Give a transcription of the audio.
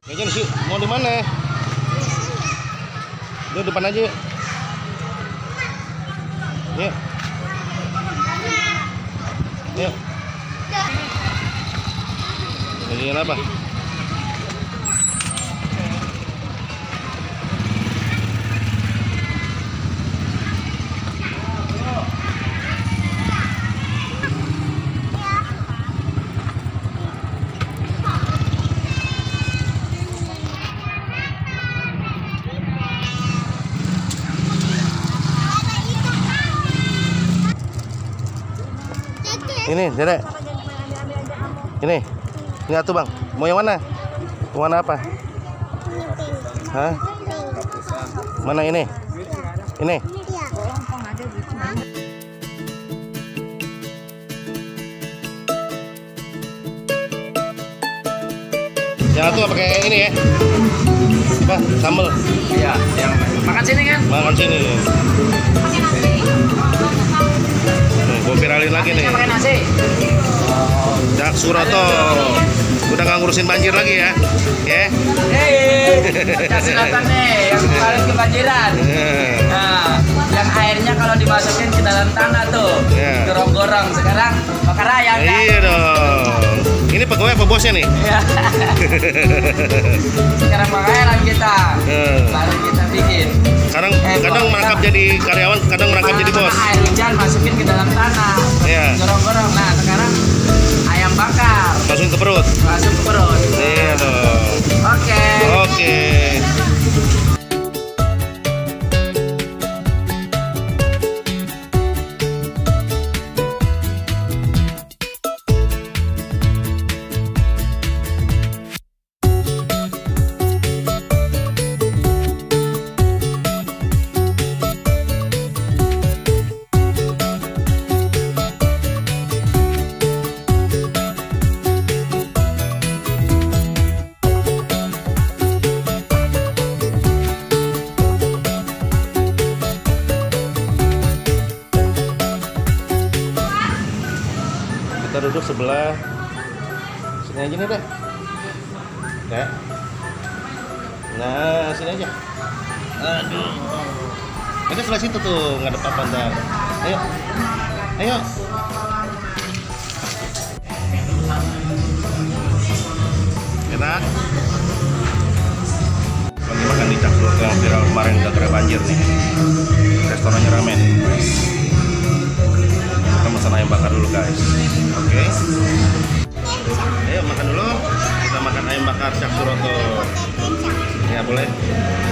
Kayaknya sih mau di mana? Di depan aja. Yuk. Yuk. Jadian apa? Ini, Dedek. Ini atuh Bang. Mau yang mana? Mau mana apa? Hah? Mana ini? Ini? Yang atuh pakai ini ya? Apa? Sambal? Iya, yang makan sini kan? Makan sini. Gue viralin lagi nih. Pakai nasi. Cak Suroto udah nggak ngurusin banjir lagi ya, ya. Kasih datang nih yang kemarin kebanjiran. Nah, yang airnya kalau dimasukin ke dalam tanah tuh, gorong-gorong. Sekarang bakar ayam kan? Iya dong. Ini pegawai apa bosnya nih? Iya. Sekarang bakar ayam kita, baru kita bikin. Kadang merangkap jadi karyawan, kadang merangkap jadi bos. Air hujan masukin ke dalam tanah, gorong-gorong. Nah sekarang ayam bakar. Langsung ke perut. Masuk ke perut. Iya dong. Oke. Oke. Kita duduk sebelah sini aja nih deh, ya. Nah sini aja. Aduh, kita sebelah situ tuh ngadep apa ntar. Ayo, ayo. Enak. Lagi makan di Cak Suroto yang viral kemarin gara-gara banjir nih. Restorannya ramen. Kita pesan ayam bakar dulu guys. Oke. Ayo makan dulu. Kita makan ayam bakar Cak Suroto. Ya boleh.